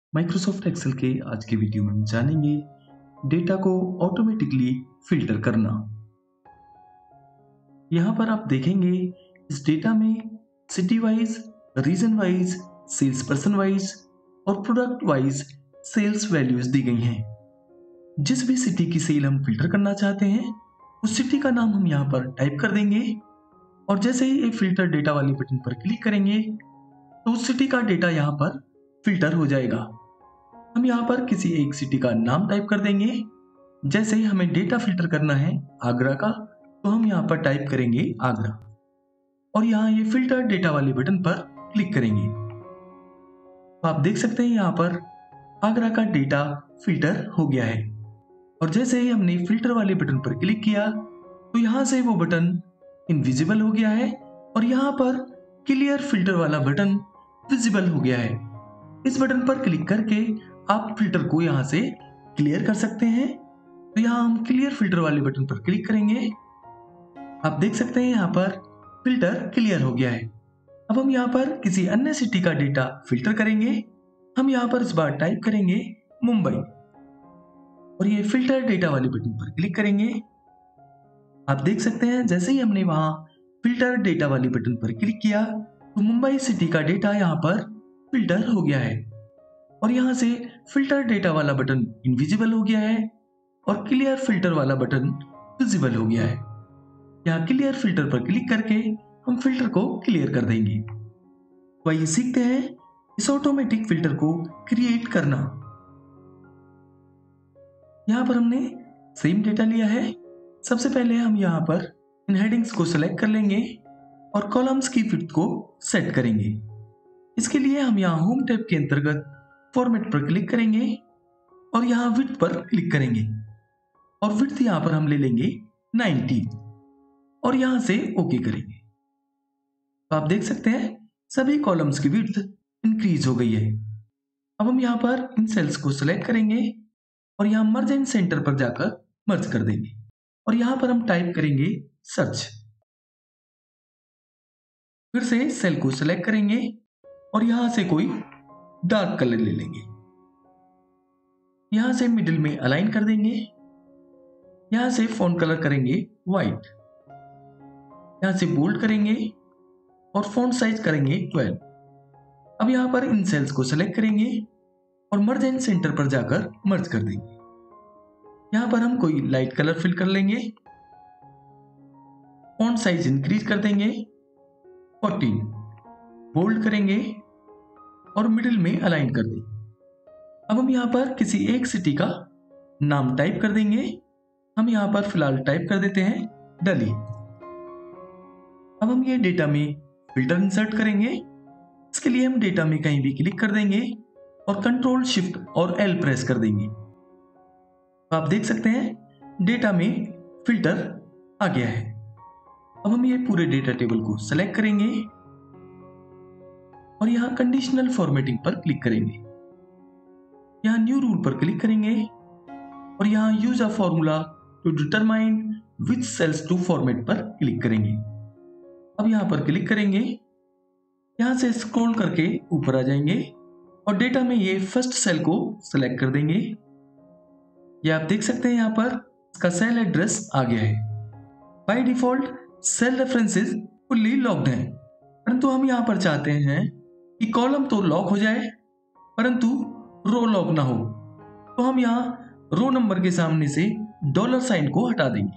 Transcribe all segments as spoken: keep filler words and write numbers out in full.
Microsoft Excel के आज के वीडियो में हम जानेंगे डेटा को ऑटोमेटिकली फिल्टर करना। यहाँ पर आप देखेंगे इस डेटा में city wise, region wise, salesperson wise और प्रोडक्ट वाइज सेल्स वैल्यूज दी गई हैं। जिस भी सिटी की सेल हम फिल्टर करना चाहते हैं उस सिटी का नाम हम यहाँ पर टाइप कर देंगे और जैसे ही ये फिल्टर डेटा वाले बटन पर क्लिक करेंगे तो उस सिटी का डेटा यहाँ पर फिल्टर हो जाएगा। हम यहाँ पर किसी एक सिटी का नाम टाइप कर देंगे। जैसे ही हमें डेटा फिल्टर करना है आगरा का, तो हम यहाँ पर टाइप करेंगे आगरा और यहाँ ये फिल्टर डेटा वाले बटन पर क्लिक करेंगे। तो आप देख सकते हैं यहाँ पर आगरा का डेटा फिल्टर हो गया है और जैसे ही हमने फिल्टर वाले बटन पर क्लिक किया तो यहाँ से वो बटन इनविजिबल हो गया है और यहाँ पर क्लियर फिल्टर वाला बटन विजिबल हो गया है। इस बटन पर क्लिक करके आप फिल्टर को यहाँ से क्लियर कर सकते हैं। तो यहाँ हम क्लियर फिल्टर वाले बटन पर क्लिक करेंगे। आप देख सकते हैं यहाँ पर फिल्टर क्लियर हो गया है। अब हम यहाँ पर किसी अन्य सिटी का डेटा फिल्टर करेंगे। हम यहाँ पर इस बार टाइप करेंगे मुंबई और ये फिल्टर डेटा वाले बटन पर क्लिक करेंगे। आप देख सकते हैं जैसे ही हमने वहां फिल्टर डेटा वाले बटन पर क्लिक किया तो मुंबई सिटी का डेटा यहाँ पर फिल्टर हो गया है और यहाँ से फिल्टर डेटा वाला बटन इनविजिबल हो गया है और क्लियर फिल्टर वाला बटन विजिबल हो गया है। यहाँ क्लियर फिल्टर पर क्लिक करके हम फिल्टर को क्लियर कर देंगे। तो आइए सीखते हैं इस ऑटोमेटिक फिल्टर को क्रिएट करना। यहाँ पर हमने सेम डेटा लिया है। सबसे पहले हम यहाँ पर इन हेडिंग्स को सिलेक्ट कर लेंगे और कॉलम्स की विड्थ को सेट करेंगे। इसके लिए हम यहाँ होम टैब के अंतर्गत फॉर्मेट पर क्लिक करेंगे और यहाँ विड्थ पर क्लिक करेंगे और विड्थ यहाँ पर हम ले लेंगे नाइंटी और यहाँ से ओके करेंगे। तो आप देख सकते हैं सभी कॉलम्स की विड्थ इंक्रीज हो गई है। अब हम यहाँ पर इन सेल्स को सिलेक्ट करेंगे और यहाँ मर्ज इन सेंटर पर जाकर मर्ज कर देंगे और यहाँ पर हम टाइप करेंगे सर्च। फिर से सेल को सिलेक्ट करेंगे और यहां से कोई डार्क कलर ले लेंगे। यहां से मिडिल में अलाइन कर देंगे। यहां से फॉन्ट कलर करेंगे व्हाइट। यहां से बोल्ड करेंगे और फॉन्ट साइज करेंगे ट्वेल्व। अब यहां पर इन सेल्स को सिलेक्ट करेंगे और मर्ज एंड सेंटर पर जाकर मर्ज कर देंगे। यहां पर हम कोई लाइट कलर फिल कर लेंगे। फॉन्ट साइज इंक्रीज कर देंगे फोर्टीन, बोल्ड करेंगे और मिडिल में अलाइन कर देंगे। अब हम यहाँ पर किसी एक सिटी का नाम टाइप कर देंगे। हम यहाँ पर फिलहाल टाइप कर देते हैं दिल्ली। अब हम ये डेटा में फिल्टर इंसर्ट करेंगे। इसके लिए हम डेटा में कहीं भी क्लिक कर देंगे और कंट्रोल शिफ्ट और एल प्रेस कर देंगे। तो आप देख सकते हैं डेटा में फिल्टर आ गया है। अब हम ये पूरे डेटा टेबल को सेलेक्ट करेंगे और यहाँ कंडीशनल फॉर्मेटिंग पर क्लिक करेंगे। यहाँ न्यू रूल पर क्लिक करेंगे और यहाँ use a formula to determine which cells to format पर क्लिक करेंगे। अब यहाँ पर क्लिक करेंगे। यहाँ से स्क्रॉल करके ऊपर आ जाएंगे और डेटा में ये फर्स्ट सेल को सेलेक्ट कर देंगे। ये आप देख सकते हैं यहाँ पर इसका सेल एड्रेस आ गया है। By default cell references fully locked हैं, परंतु हम यहाँ पर चाहते हैं कि कॉलम तो लॉक हो जाए परंतु रो लॉक ना हो। तो हम यहाँ रो नंबर के सामने से डॉलर साइन को हटा देंगे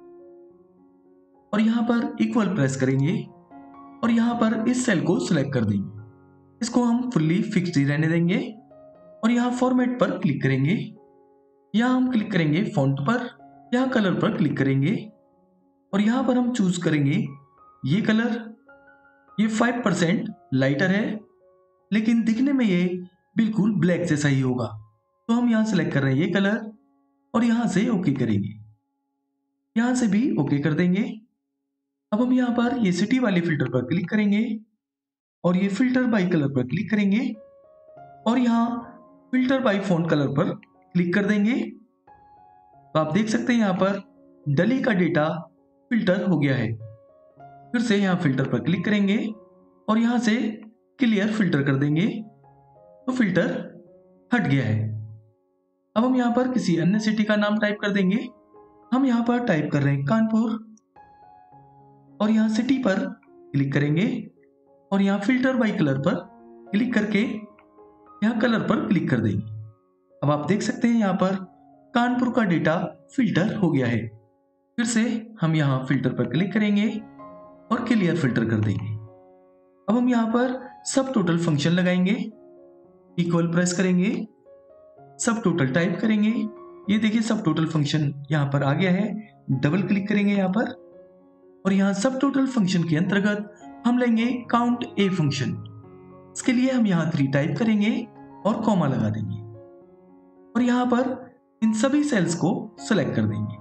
और यहाँ पर इक्वल प्रेस करेंगे और यहाँ पर इस सेल को सिलेक्ट कर देंगे। इसको हम फुल्ली फिक्स्ड ही रहने देंगे और यहाँ फॉर्मेट पर क्लिक करेंगे। यहाँ हम क्लिक करेंगे फॉन्ट पर, यहाँ कलर पर क्लिक करेंगे और यहाँ पर हम चूज करेंगे ये कलर। ये फाइव परसेंट लाइटर है लेकिन दिखने में ये बिल्कुल ब्लैक जैसा ही होगा। तो हम यहाँ सेलेक्ट कर रहे हैं ये कलर और यहाँ से ओके करेंगे। यहाँ से भी ओके कर देंगे। अब हम यहाँ पर ये सिटी वाले फिल्टर पर क्लिक करेंगे और ये फिल्टर बाय कलर पर क्लिक करेंगे और यहाँ फिल्टर बाय फॉन्ट कलर पर क्लिक कर देंगे। तो आप देख सकते हैं यहाँ पर दिल्ली का डेटा फिल्टर हो गया है। फिर से यहाँ फिल्टर पर क्लिक करेंगे और यहाँ से क्लियर फिल्टर कर देंगे तो फिल्टर हट गया है। अब हम यहाँ पर किसी अन्य सिटी का नाम टाइप कर देंगे। हम यहाँ पर टाइप कर रहे हैं कानपुर और यहाँ सिटी पर क्लिक करेंगे और यहाँ फिल्टर बाय कलर पर क्लिक करके यहाँ कलर पर क्लिक कर देंगे। अब आप देख सकते हैं यहाँ पर कानपुर का डेटा फिल्टर हो गया है। फिर से हम यहाँ फिल्टर पर क्लिक करेंगे और क्लियर फिल्टर कर देंगे। अब हम यहाँ पर सब टोटल फंक्शन लगाएंगे, इक्वल प्रेस करेंगे, सब टोटल टाइप करेंगे। ये देखिए सब टोटल फंक्शन यहाँ पर आ गया है। डबल क्लिक करेंगे यहाँ पर और यहाँ सब टोटल फंक्शन के अंतर्गत हम लेंगे काउंट ए फंक्शन। इसके लिए हम यहाँ थ्री टाइप करेंगे और कॉमा लगा देंगे और यहाँ पर इन सभी सेल्स को सिलेक्ट कर देंगे,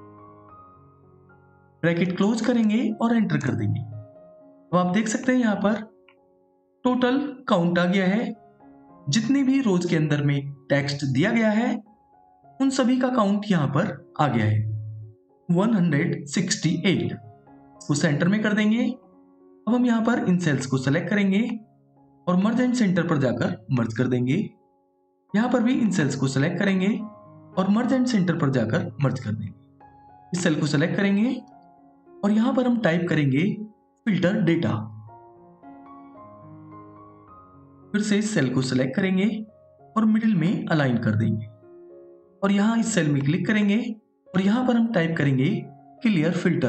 ब्रैकेट क्लोज करेंगे और एंटर कर देंगे। अब आप देख सकते हैं यहाँ पर टोटल काउंट आ गया है। जितनी भी रोज के अंदर में टेक्स्ट दिया गया है उन सभी का काउंट यहाँ पर आ गया है वन हंड्रेड सिक्सटी एट। इसको सेंटर में कर देंगे। अब हम यहाँ पर इन सेल्स को सेलेक्ट करेंगे और मर्ज एंड सेंटर पर जाकर मर्ज कर देंगे। यहाँ पर भी इन सेल्स को सेलेक्ट करेंगे और मर्ज एंड सेंटर पर जाकर मर्ज कर देंगे। इस सेल को सेलेक्ट करेंगे और यहाँ पर हम टाइप करेंगे फिल्टर डेटा। फिर से इस सेल को सिलेक्ट करेंगे और मिडिल में अलाइन कर देंगे और यहां इस सेल में क्लिक करेंगे और यहां पर हम टाइप करेंगे क्लियर फिल्टर।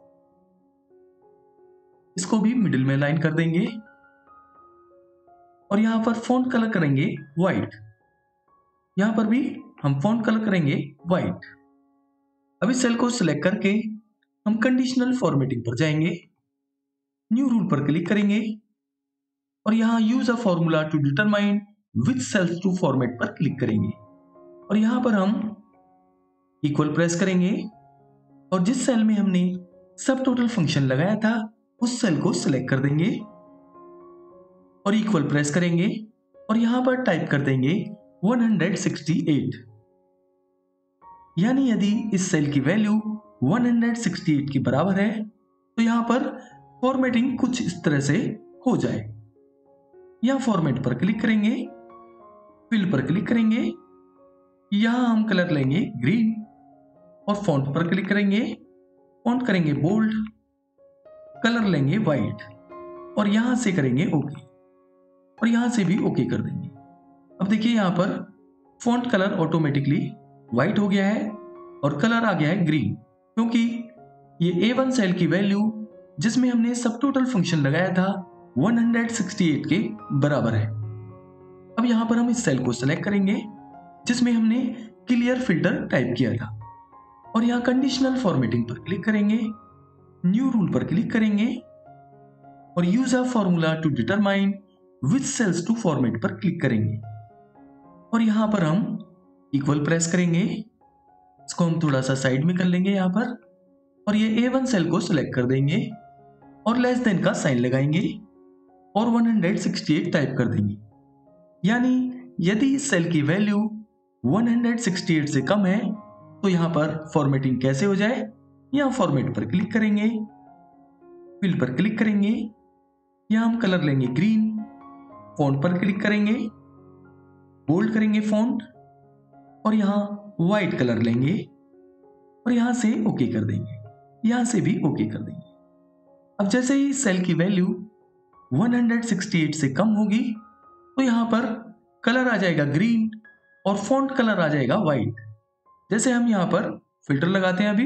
इसको भी मिडिल में अलाइन कर देंगे और यहां पर फॉन्ट कलर करेंगे व्हाइट। यहां पर भी हम फॉन्ट कलर करेंगे व्हाइट। अब इस सेल को सिलेक्ट करके हम कंडीशनल फॉर्मेटिंग पर जाएंगे, न्यू रूल पर क्लिक करेंगे और यहां use a formula to determine which cells to format पर क्लिक करेंगे और यहां पर हम इक्वल प्रेस करेंगे और जिस सेल में हमने सब टोटल फंक्शन लगाया था उस सेल को सिलेक्ट कर देंगे और इक्वल प्रेस करेंगे और यहां पर टाइप कर देंगे वन हंड्रेड सिक्सटी एट। यानी यदि इस सेल की value one hundred sixty eight के बराबर है तो यहां पर फॉर्मेटिंग कुछ इस तरह से हो जाए। यहां फॉर्मेट पर क्लिक करेंगे, फिल पर क्लिक करेंगे, यहां हम कलर लेंगे ग्रीन और फॉन्ट पर क्लिक करेंगे, फॉन्ट करेंगे बोल्ड, कलर लेंगे व्हाइट और यहां से करेंगे ओके और यहां से भी ओके कर देंगे। अब देखिए यहां पर फॉन्ट कलर ऑटोमेटिकली व्हाइट हो गया है और कलर आ गया है ग्रीन, क्योंकि ये ए वन सेल की वैल्यू जिसमें हमने सब टोटल फंक्शन लगाया था वन हंड्रेड सिक्सटी एट के बराबर है। अब यहां पर हम इस सेल को सिलेक्ट करेंगे जिसमें हमने क्लियर फिल्टर टाइप किया था और यहां कंडीशनल फॉर्मेटिंग पर क्लिक करेंगे, न्यू रूल पर क्लिक करेंगे और use a formula to determine which cells to format पर क्लिक करेंगे और यहां पर हम इक्वल प्रेस करेंगे। इसको हम थोड़ा सा साइड में कर लेंगे यहां पर और ये ए वन सेल को सिलेक्ट कर देंगे और लेस देन का साइन लगाएंगे और one hundred sixty eight type कर देंगे। यानी यदि इस सेल की value one hundred sixty eight से कम है तो यहां पर फॉर्मेटिंग कैसे हो जाए, यहां फॉर्मेट पर क्लिक करेंगे, फिल पर क्लिक करेंगे, यहां हम कलर लेंगे ग्रीन, फॉन्ट पर क्लिक करेंगे, बोल्ड करेंगे फॉन्ट और यहां व्हाइट कलर लेंगे और यहां से ओके कर देंगे, यहां से भी ओके कर देंगे। अब जैसे ही सेल की value one hundred sixty eight से कम होगी तो यहां पर कलर आ जाएगा ग्रीन और फॉन्ट कलर आ जाएगा व्हाइट। जैसे हम यहां पर फिल्टर लगाते हैं, अभी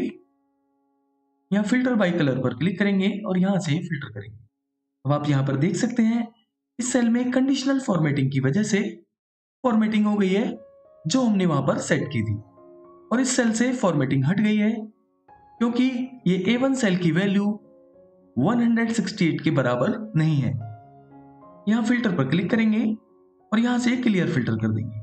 यहां फिल्टर बाय कलर पर क्लिक करेंगे और यहां से फिल्टर करेंगे। अब आप यहां पर देख सकते हैं इस सेल में कंडीशनल फॉर्मेटिंग की वजह से फॉर्मेटिंग हो गई है जो हमने वहां पर सेट की थी और इस सेल से फॉर्मेटिंग हट गई है क्योंकि ये ए वन सेल की value one hundred sixty eight के बराबर नहीं है। यहां फिल्टर पर क्लिक करेंगे और यहां से क्लियर फिल्टर कर देंगे।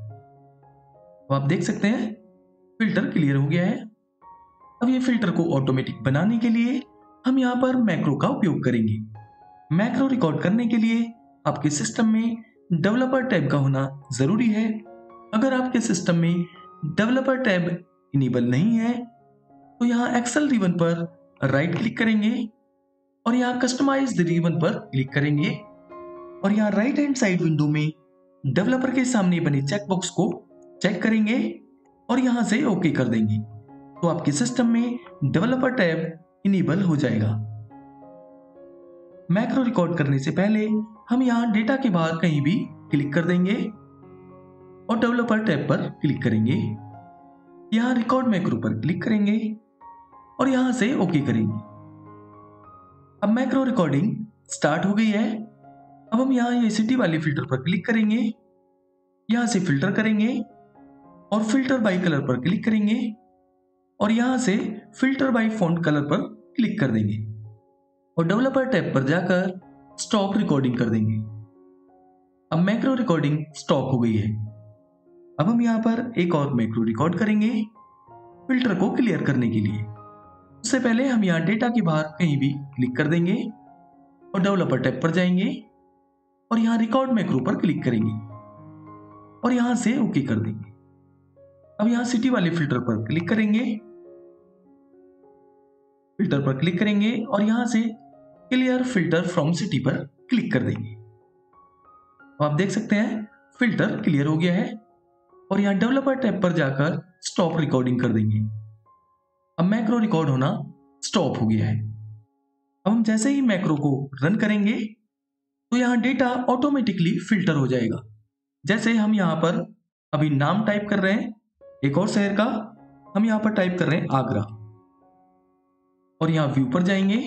अब आप देख सकते हैं फिल्टर क्लियर हो गया है। अब ये फिल्टर को ऑटोमेटिक बनाने के लिए हम यहां पर मैक्रो का उपयोग करेंगे। मैक्रो रिकॉर्ड करने के लिए आपके सिस्टम में डेवलपर टैब का होना जरूरी है। अगर आपके सिस्टम में डेवलपर टैब इनेबल नहीं है तो यहाँ एक्सेल रिबन पर राइट क्लिक करेंगे और यहाँ कस्टमाइज द रिबन पर क्लिक करेंगे और यहाँ राइट हैंड साइड विंडो में डेवलपर के सामने बनी चेकबॉक्स को चेक करेंगे और यहां से ओके कर देंगे तो आपके सिस्टम में डेवलपर टैब इनेबल हो जाएगा। मैक्रो रिकॉर्ड करने से पहले हम यहां डेटा के बाहर कहीं भी क्लिक कर देंगे और डेवलपर टैब पर क्लिक करेंगे। यहां रिकॉर्ड मैक्रो पर क्लिक करेंगे और यहां से ओके करेंगे। अब मैक्रो रिकॉर्डिंग स्टार्ट हो गई है। अब हम यहां ये सिटी वाले फिल्टर पर क्लिक करेंगे, यहां से फिल्टर करेंगे और फिल्टर बाय कलर पर क्लिक करेंगे और यहां से फिल्टर बाय फॉन्ट कलर पर क्लिक कर देंगे और डेवलपर टैब पर जाकर स्टॉप रिकॉर्डिंग कर देंगे। अब मैक्रो रिकॉर्डिंग स्टॉप हो गई है। अब हम यहां पर एक और मैक्रो रिकॉर्ड करेंगे फिल्टर को क्लियर करने के लिए। उससे पहले हम यहां डेटा के बाहर कहीं भी क्लिक कर देंगे और डेवलपर टैब पर जाएंगे और यहां रिकॉर्ड मैक्रो पर क्लिक करेंगे और यहां से ओके कर देंगे। अब यहां सिटी वाले फिल्टर पर क्लिक करेंगे, फिल्टर पर क्लिक करेंगे और यहां से क्लियर फिल्टर फ्रॉम सिटी पर क्लिक कर देंगे। अब आप देख सकते हैं फिल्टर क्लियर हो गया है और यहां डेवलपर टैब पर जाकर स्टॉप रिकॉर्डिंग कर देंगे। अब मैक्रो रिकॉर्ड होना स्टॉप हो गया है। अब हम जैसे ही मैक्रो को रन करेंगे तो यहां डेटा ऑटोमेटिकली फिल्टर हो जाएगा। जैसे हम यहां पर अभी नाम टाइप कर रहे हैं एक और शहर का, हम यहां पर टाइप कर रहे हैं आगरा और यहां व्यू पर जाएंगे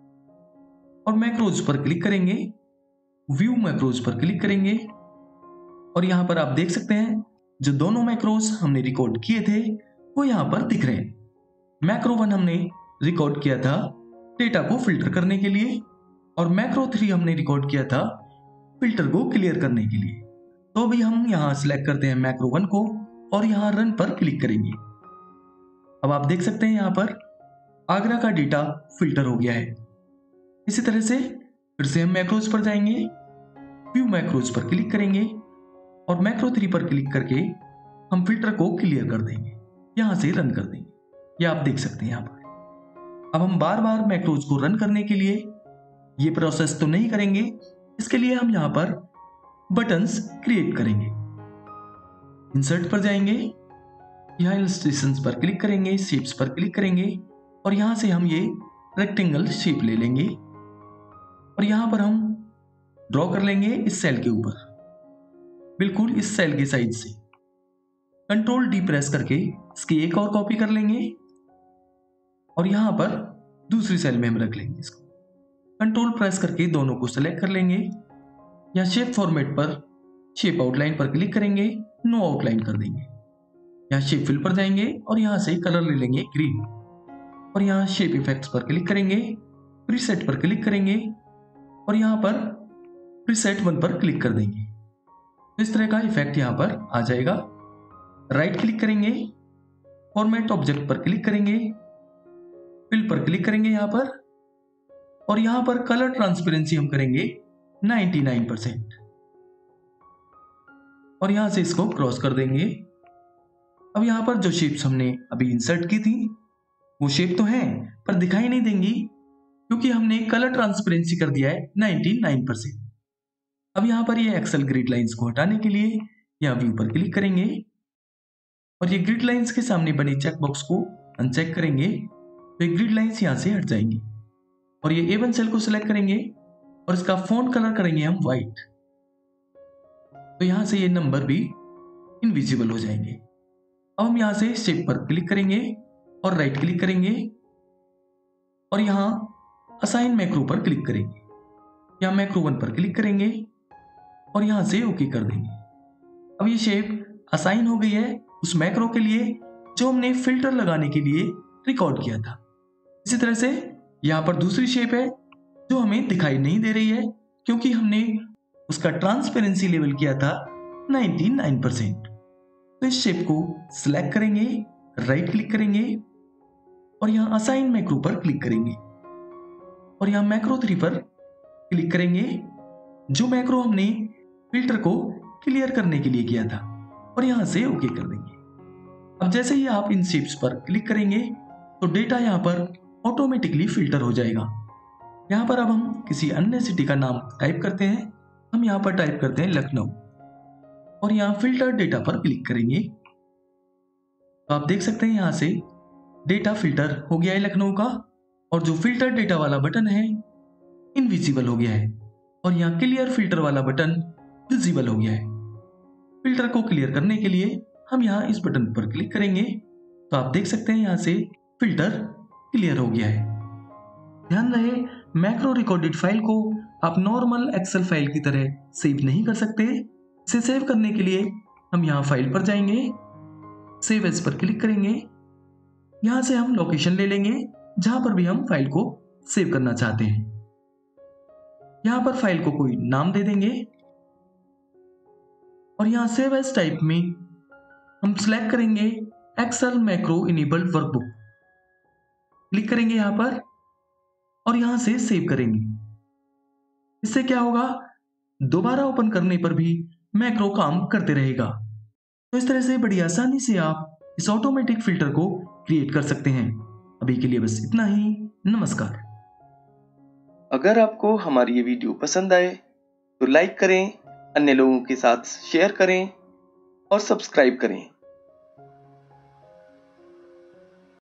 और मैक्रोज पर क्लिक करेंगे, व्यू मैक्रोज पर क्लिक करेंगे और यहां पर आप देख सकते हैं जो दोनों मैक्रोज हमने रिकॉर्ड किए थे वो यहां पर दिख रहे हैं। मैक्रो वन हमने रिकॉर्ड किया था डेटा को फिल्टर करने के लिए और मैक्रो थ्री हमने रिकॉर्ड किया था फिल्टर को क्लियर करने के लिए। तो अभी हम यहां सिलेक्ट करते हैं मैक्रो वन को और यहां रन पर क्लिक करेंगे। अब आप देख सकते हैं यहां पर आगरा का डेटा फिल्टर हो गया है। इसी तरह से फिर से हम मैक्रोज पर जाएंगे, व्यू मैक्रोज पर क्लिक करेंगे और मैक्रो थ्री पर क्लिक करके हम फिल्टर को क्लियर कर देंगे, यहां से रन कर देंगे। यह आप देख सकते हैं यहां पर। अब हम बार बार मैक्रोज को रन करने के लिए ये प्रोसेस तो नहीं करेंगे, इसके लिए हम यहां पर बटन्स क्रिएट करेंगे। इंसर्ट पर जाएंगे, यहां इलस्ट्रेशंस पर क्लिक करेंगे, शेप्स पर क्लिक करेंगे और यहां से हम ये रेक्टेंगल शेप ले लेंगे और यहां पर हम ड्रॉ कर लेंगे इस सेल के ऊपर, बिल्कुल इस सेल के साइड से। कंट्रोल डी प्रेस करके इसकी एक और कॉपी कर लेंगे और यहां पर दूसरी सेल में हम रख लेंगे इसको। कंट्रोल प्रेस करके दोनों को सेलेक्ट कर लेंगे। यहां शेप फॉर्मेट पर शेप आउटलाइन पर क्लिक करेंगे, नो आउटलाइन कर देंगे। यहां शेप फिल पर जाएंगे और यहां से कलर ले लेंगे ग्रीन और यहां शेप इफेक्ट्स पर क्लिक करेंगे, प्रीसेट पर क्लिक करेंगे और यहां पर प्रीसेट वन पर क्लिक कर देंगे। तो इस तरह का इफेक्ट यहां पर आ जाएगा। राइट क्लिक करेंगे, फॉर्मेट ऑब्जेक्ट पर क्लिक करेंगे, फिल पर क्लिक करेंगे यहां पर और यहां पर कलर ट्रांसपेरेंसी हम करेंगे निन्यानवे परसेंट और यहां से इसको क्रॉस कर देंगे। अब यहां पर जो शेप्स हमने अभी इंसर्ट की थी वो शेप तो हैं पर दिखाई नहीं देंगी क्योंकि हमने कलर ट्रांसपेरेंसी कर दिया है निन्यानवे परसेंट। अब यहां पर ये एक्सेल ग्रिड लाइंस को हटाने के लिए यहां व्यू पर क्लिक करेंगे और ये ग्रिड लाइंस के सामने बनी चेकबॉक्स को अनचेक करेंगे तो ये ग्रिड लाइंस यहां से हट जाएंगी और ये ए वन सेल को सिलेक्ट करेंगे और इसका फॉन्ट कलर करेंगे हम व्हाइट। तो यहां से ये नंबर भी इनविजिबल हो जाएंगे। अब हम यहां से शेप पर क्लिक करेंगे और राइट क्लिक करेंगे और यहां असाइन मैक्रो पर क्लिक करेंगे। यहां मैक्रो वन पर क्लिक करेंगे और यहां से ओके कर देंगे। अब ये शेप असाइन हो गई है उस मैक्रो के लिए जो हमने फिल्टर लगाने के लिए रिकॉर्ड किया था। इसी तरह से यहां पर दूसरी शेप है जो हमें दिखाई नहीं दे रही है क्योंकि हमने उसका ट्रांसपेरेंसी लेवल किया था निन्यानवे परसेंट। तो इस शेप को सिलेक्ट करेंगे, राइट क्लिक करेंगे और यहां असाइन मैक्रो पर क्लिक करेंगे और यहां मैक्रो थ्री पर क्लिक करेंगे जो मैक्रो हमने फिल्टर को क्लियर करने के लिए किया था और यहां से ओके कर देंगे। अब जैसे ही आप इन शेप्स पर क्लिक करेंगे तो डेटा यहां पर ऑटोमेटिकली फिल्टर हो जाएगा। यहां पर अब हम किसी अन्य सिटी का नाम टाइप करते हैं। हम यहां पर टाइप करते हैं लखनऊ और यहाँ फिल्टर डेटा पर क्लिक करेंगे तो आप देख सकते हैं यहाँ से डेटा फिल्टर हो गया है लखनऊ का, और जो फिल्टर डेटा वाला बटन है इनविजिबल हो गया है, और यहाँ क्लियर फिल्टर वाला बटन विजिबल हो गया है। फिल्टर को क्लियर करने के लिए हम यहाँ इस बटन पर क्लिक करेंगे तो आप देख सकते हैं यहाँ से फिल्टर क्लियर हो गया है। ध्यान रहे, मैक्रो रिकॉर्डेड फाइल को आप नॉर्मल एक्सेल फाइल की तरह सेव नहीं कर सकते। इसे सेव करने के लिए हम यहाँ फाइल पर जाएंगे, सेव एज पर क्लिक करेंगे। यहाँ से हम लोकेशन ले लेंगे जहां पर भी हम फाइल को सेव करना चाहते हैं। यहाँ पर फाइल को कोई नाम दे देंगे और यहाँ सेव एज टाइप में हम सिलेक्ट करेंगे Excel macro enabled workbook, click करेंगे यहाँ पर और यहाँ से सेव करेंगे। इससे क्या होगा, दोबारा ओपन करने पर भी मैक्रो काम करते रहेगा। तो इस तरह से बड़ी आसानी से आप इस ऑटोमेटिक फिल्टर को क्रिएट कर सकते हैं। अभी के लिए बस इतना ही। नमस्कार। अगर आपको हमारी ये वीडियो पसंद आए तो लाइक करें, अन्य लोगों के साथ शेयर करें और सब्सक्राइब करें।